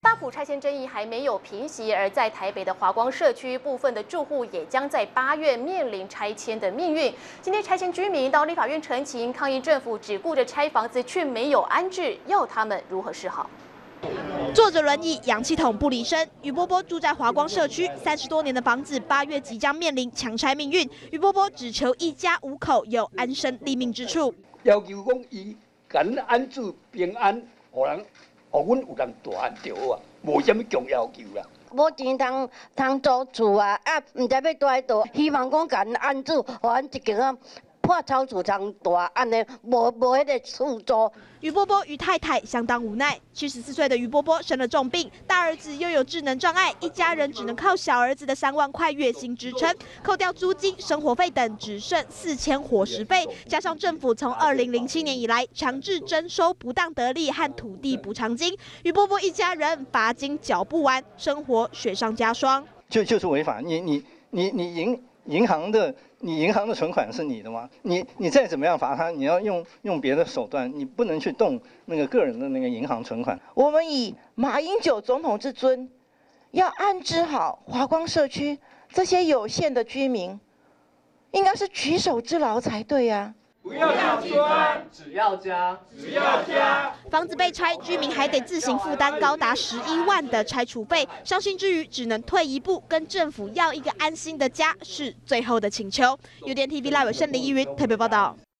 大埔拆迁争议还没有平息，而在台北的华光社区，部分的住户也将在8月面临拆迁的命运。今天拆迁居民到立法院陈情，抗议政府只顾着拆房子，却没有安置，要他们如何是好？ 坐着轮椅，氧气筒不离身。于波波住在华光社区，30多年的房子8月即将面临强拆命运。于波波只求一家5口有安身立命之处。 要求讲伊甲咱安置平安，互阮有人大汉就好啊，无啥物强要求啦。 无钱通租厝啊，唔知要住喺倒，希望讲甲咱安置，互咱一间啊破草厝通大，安尼无迄个厝租。 于波波与太太相当无奈。74岁的于波波生了重病，大儿子又有智能障碍，一家人只能靠小儿子的3万块月薪支撑，扣掉租金、生活费等，只剩4000伙食费，加上政府从2007年以来强制征收不当得利和土地补偿金，于波波一家人罚金缴不完，生活雪上加霜。 就是违法，你银行的存款是你的吗？你再怎么样罚他，你要用别的手段，你不能去动那个个人的那个银行存款。 我们以马英九总统之尊，要安置好华光社区这些有限的居民，应该是举手之劳才对呀。 不要讲专，只要加。 房子被拆，居民还得自行负担高达11万的拆除费，伤心之余只能退一步，跟政府要一个安心的家，是最后的请求。UDN TV 赖伟胜、林依云特别报道。